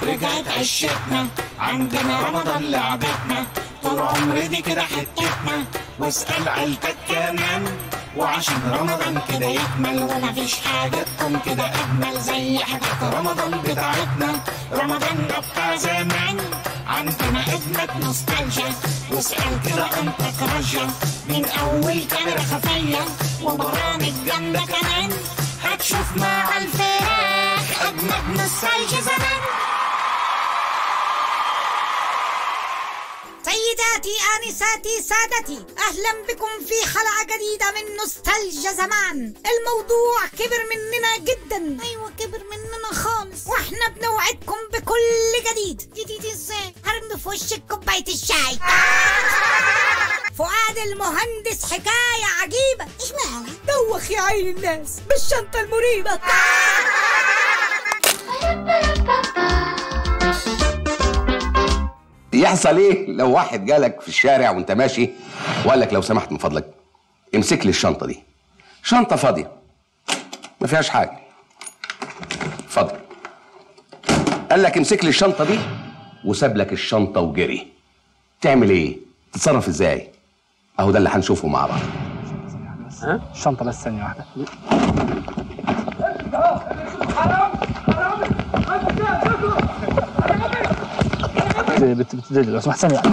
رجعت عشتنا، عندنا رمضان لعبتنا، طول عمري دي كده حتتنا، واسأل عيلتك كمان، وعشان رمضان كده يكمل، ومفيش حاجة تكون كده أجمل زي حاجات رمضان بتاعتنا. رمضان بتاع زمان عندنا أجمد نوستالجيا، واسأل كده أنت كراجيا، من أول كاميرا خفية وبرامج جامدة كمان، هتشوف مع الفراخ أجمد نوستالجيا زمان. سيداتي آنساتي سادتي، أهلا بكم في حلقة جديدة من نوستالجيا زمان. الموضوع كبر مننا جدا. أيوة كبر مننا خالص، واحنا بنوعدكم بكل جديد. جديد ازاي؟ هرمي في وشك كوباية الشاي. فؤاد المهندس حكاية عجيبة. اشمعنى؟ دوخ يا عين الناس بالشنطة المريبة. يحصل ايه لو واحد جالك في الشارع وانت ماشي وقال لك لو سمحت من فضلك امسك لي الشنطه دي، شنطه فاضيه ما فيهاش حاجه، اتفضل. قال لك امسك لي الشنطه دي وساب لك الشنطه وجري، تعمل ايه؟ تتصرف ازاي؟ اهو ده اللي هنشوفه مع بعض. الشنطه بس ثانيه واحده. بتدلل لو سمحت ثانية.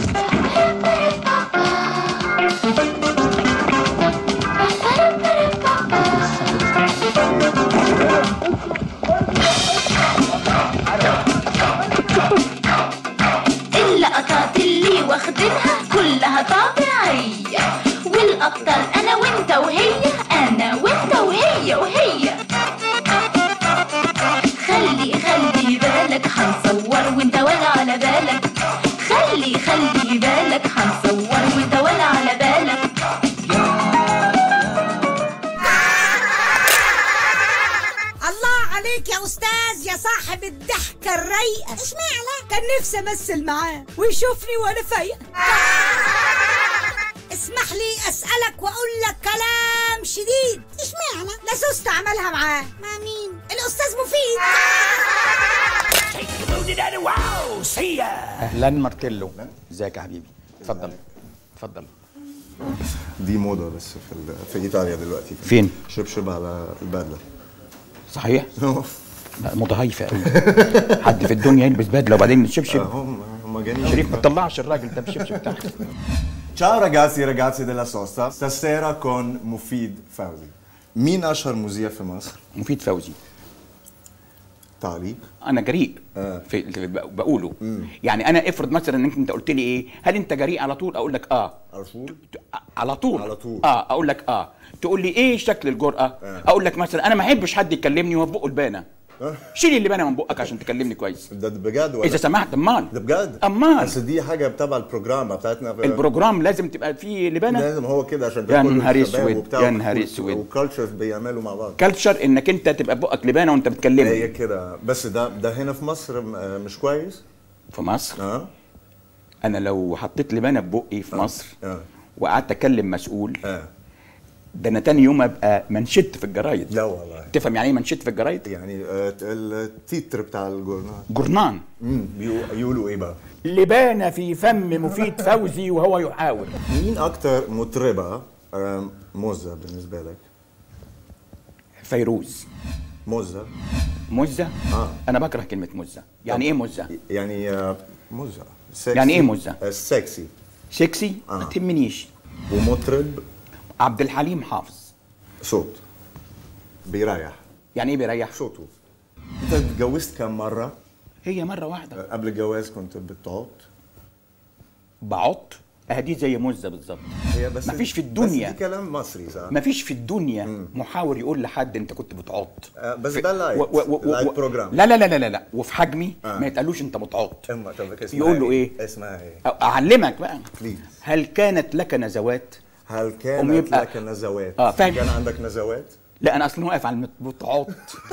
اللقطات اللي واخدينها كلها طبيعية، والأبطال أنا وأنت وهي، أنا وأنت وهي وهي. خلي بالك هنصور وأنت ولا على بالك، خلي بالك هنصور وأنت ولا على بالك. الله عليك يا أستاذ يا صاحب الضحكة الرايقة. اشمعنى؟ كان نفسي أمثل معاه ويشوفني وأنا فايقة. اسمح لي أسألك وأقول لك كلام شديد. اشمعنى؟ لازوست عملها معاه. مع مين؟ الأستاذ مفيد. اهلا مارتيلو، ازيك يا حبيبي؟ اتفضل اتفضل. دي موضة بس في ايطاليا دلوقتي. فين؟ شبشب على البدلة. صحيح؟ موضة هايفة قوي. حد في الدنيا يلبس بدلة وبعدين الشبشب؟ هم جانين. شريف ما تطلعش الراجل ده بالشبشب بتاعك. Ciao ragazzi e ragazze della sosta, stasera con مفيد فوزي. مين أشهر مذيع في مصر؟ مفيد فوزي. تعليق؟ أنا جريء في اللي بقوله. يعني أنا افرض مثلا إنك أنت قلت لي إيه؟ هل أنت جريء على طول؟ أقول لك آه. على طول؟ على طول. على طول. أقول لك آه. تقول لي إيه شكل الجرأة؟ أقول لك مثلا أنا ما أحبش حد يكلمني وهو في بقه البانة. شيل اللبانه من بقك عشان تكلمني كويس. ده بجد ولا؟ اذا سمحت. امال ده بجد؟ امال بس دي حاجه تبع البروجرام بتاعتنا. البروجرام لازم تبقى فيه لبانه. لازم هو كده عشان يا نهار اسود يا نهار اسود. وكالتشر بيعملوا مع بعض. كالتشر انك انت تبقى بقك لبانه وانت بتكلمني. هي كده. بس ده هنا في مصر مش كويس. في مصر انا لو حطيت لبانه ببقي في مصر وقعدت اكلم مسؤول ده انا تاني يوم ابقى منشدت في الجرايد. لا والله. تفهم يعني ايه منشدت في الجرايد؟ يعني التتر بتاع الجورنال. جورنان. بيقولوا ايه بقى؟ لبانه في فم مفيد فوزي وهو يحاور. مين اكتر مطربه موزة بالنسبه لك؟ فيروز. موزة؟ موزة؟ انا بكره كلمه موزة. يعني ايه موزة؟ يعني موزة. يعني ايه موزة؟ سكسي. سكسي؟ ما تهمنيش. ومطرب؟ عبد الحليم حافظ. صوت بيريح. يعني ايه بيريح؟ صوته. انت اتجوزت كم مره؟ هي مره واحده. قبل الجواز كنت بتعط؟ بعط؟ دي زي موزة بالظبط. هي بس مفيش في الدنيا. بس دي كلام مصري صح؟ مفيش في الدنيا محاور يقول لحد انت كنت بتعط. بس ده لايت بروجرام. لا لا لا لا لا وفي حجمي ما يتقالوش انت بتعط. يقول له ايه؟ اسمها ايه؟ اعلمك بقى. بليز. هل كانت لك نزوات؟ هل كانت لك نزوات؟ فاهم. كان عندك نزوات؟ لا انا اصلا واقف على بتعط.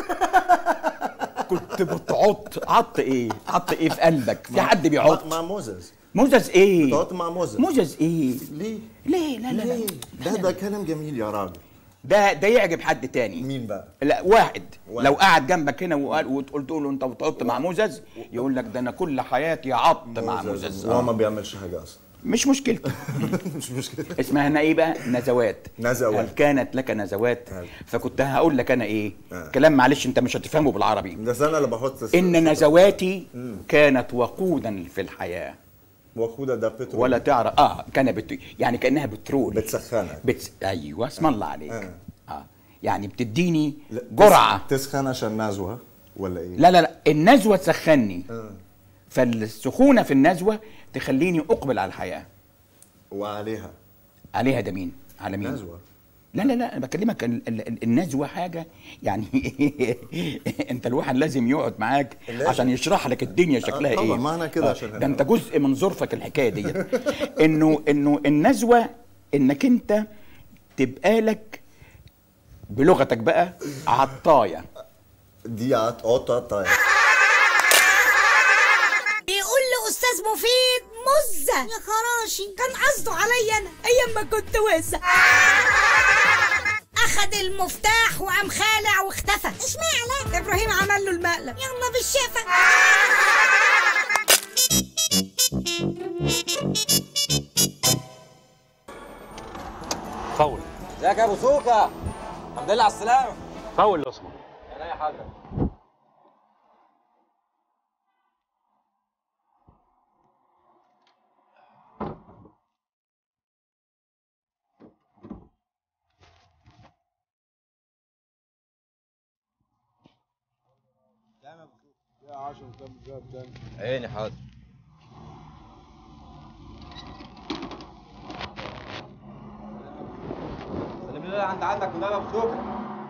كنت بتعط. عط ايه؟ عط ايه في قلبك؟ في حد بيعط؟ مع موزز. موزز ايه؟ بتعط مع موزز. موزز ايه؟ ليه؟ ليه؟ لا لا لا. ده كلام جميل يا راجل. ده يعجب حد تاني. مين بقى؟ لا واحد لو قعد جنبك هنا وقلت له انت بتحط مع موزز يقول لك ده انا كل حياتي عط مع موزز. هو ما بيعملش حاجه اصلا. مش مشكلتي. مش مشكلة. اسمها ايه بقى؟ نزوات. نزوات. هل كانت لك نزوات؟ فكنت هقول لك انا ايه؟ كلام معلش انت مش هتفهمه بالعربي. ده انا اللي بحط ان نزواتي كانت وقودا في الحياه. وقودا ده بترول. ولا تعرف كان يعني كانها بترول. بتسخنك. ايوه اسم الله عليك. يعني بتديني جرعه. تسخن عشان نزوه ولا ايه؟ لا النزوه تسخنني. فالسخونه في النزوه تخليني اقبل على الحياه. عليها ده مين؟ على مين؟ نزوه. لا انا بكلمك النزوه حاجه يعني انت الواحد لازم يقعد معاك عشان يشرح لك الدنيا شكلها طبعا ايه. معنى كده عشان ده انت جزء من ظرفك الحكايه دي. انه النزوه انك انت تبقى لك بلغتك بقى عطايه. دي عطايه. بيقول له استاذ مفيد مزه يا خراشي، كان قصده عليا انا ايام ما كنت وزه. اخد المفتاح وقام خالع واختفى. اشمعنى؟ ابراهيم عمل له المقلب. يلا بالشفا. فاول. ازيك يا ابو سوكه؟ الحمد لله على السلامه. فاول يا اسمه. ولا اي حاجه. يا 10 كام جاب تاني؟ عيني حاضر. سلم لي عندك ولا ابو سوكه؟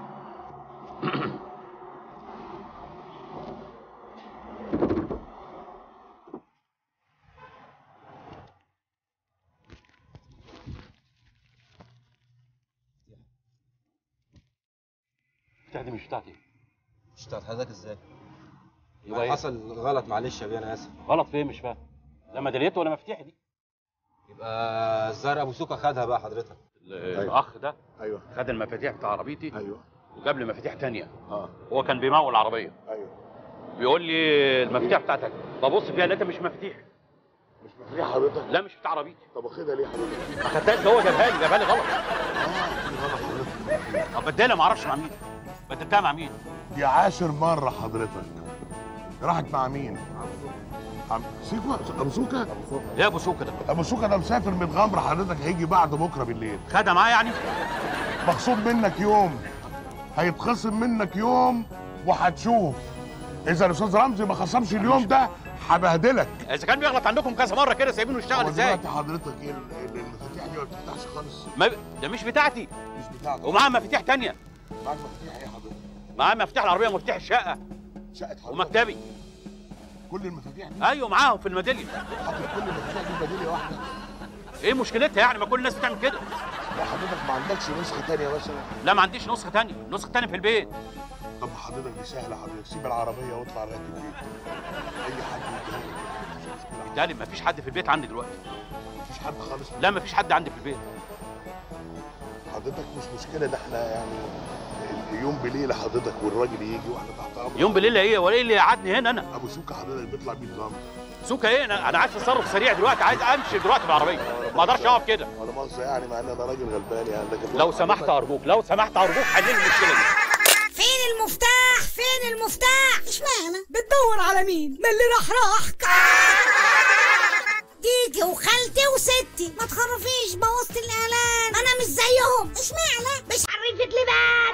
بتاعتي مش بتاعتي. مش بتاعت حضرتك ازاي؟ يبقى ايه؟ حصل غلط معلش يا بيه انا اسف. غلط فين مش فاهم؟ لا ميداليته ولا مفاتيحي دي. يبقى الزهر ابو سوكه خدها بقى حضرتك. الاخ ده ايوه خد المفاتيح بتاع عربيتي. ايوه وجاب لي مفاتيح تانية. هو كان بيمول العربيه. ايوه بيقول لي المفاتيح بتاعتك، ببص فيها لقيتها مش مفاتيح. مش مفاتيح حضرتك؟ لا مش بتاع عربيتي. طب واخدها ليه حضرتك؟ ما خدتهاش، ده هو جابها لي غلط. غلط حضرتك. طب بدلها ما اعرفش مع مين. بدلتها مع مين؟ دي 10 مرة حضرتك. راحت مع مين؟ سيكو ابو سوكه؟ ايه ابو سوكه ده؟ ابو سوكه ده مسافر من غمر حضرتك، هيجي بعد بكره بالليل. خدها معاه يعني؟ مخصوم منك يوم، هيتخصم منك يوم وهتشوف. اذا الاستاذ رمزي ما خصمش اليوم ده هبهدلك. اذا كان بيغلط عندكم كذا مره كده سايبينه يشتغل ازاي؟ دلوقتي حضرتك ايه المفاتيح دي ما بتفتحش خالص. ده مش بتاعتي. مش بتاعتك. ومعاه مفاتيح تانية. معاك مفاتيح ايه حضرتك؟ معاه مفتاح العربيه ومفتاح الشقه. شقه حضرتك ومكتبي. كل المفاتيح دي؟ ايوه معاهم في الميداليه. حاطط كل المفاتيح دي ميداليه واحده. ايه مشكلتها يعني؟ ما كل الناس بتعمل كده. لا حضرتك ما عندكش نسخه ثانيه مثلا؟ لا ما عنديش نسخه ثانيه، نسخه ثانيه في البيت. طب حضرتك دي سهله حضرتك، سيب العربيه واطلع لغايه البيت. اي حد بالتالي ما فيش حد في البيت عندي دلوقتي. مفيش حد خالص؟ لا ما فيش حد عندي في البيت. حضرتك مش مشكله، ده احنا يعني يوم بليله حضرتك والراجل يجي واحنا تحت امرك. يوم بليله ايه؟ ولا ايه اللي قعدني هنا انا؟ ابو سوكه حضرتك بيطلع 100 غمر. سوكه ايه؟ انا عايز تصرف سريع دلوقتي، عايز امشي دلوقتي بالعربيه، ما اقدرش اقف كده. ولا مؤاخذه يعني، مع ان انا راجل غلبان يعني، لكن لو سمحت ارجوك، لو سمحت ارجوك حل المشكله دي. فين المفتاح؟ فين المفتاح؟ اشمعنى؟ بتدور على مين؟ من اللي راح ديكي وخالتي وستي. ما تخرفيش، بوظت الاعلان. انا مش زيهم. اشمعنى؟ مش عرفت لبان.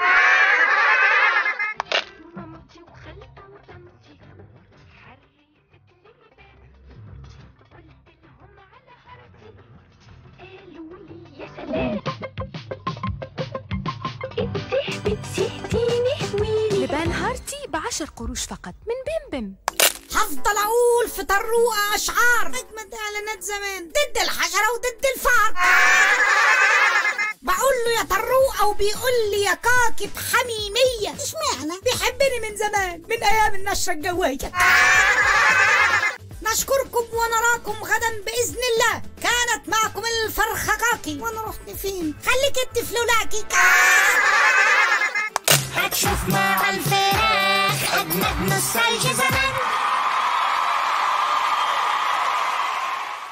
مامتي وخالتي وطنطي حرفت لبان، قلت لهم على حرفي قالوا لي يا سلام انتي بتسيتيني هويلي. لبان هارتي ب10 قروش فقط من بمبم. هفضل اقول في طروقه اشعار اجمد اعلانات زمان ضد الحشره وضد الفار. بقول له يا طروقه وبيقول لي يا كاكب حميميه. اشمعنى؟ بيحبني من زمان، من ايام النشره الجويه. نشكركم ونراكم غدا باذن الله. كانت معكم الفرخه كاكي. وانا رحت فين؟ خليك انت في لولاكي. مع الف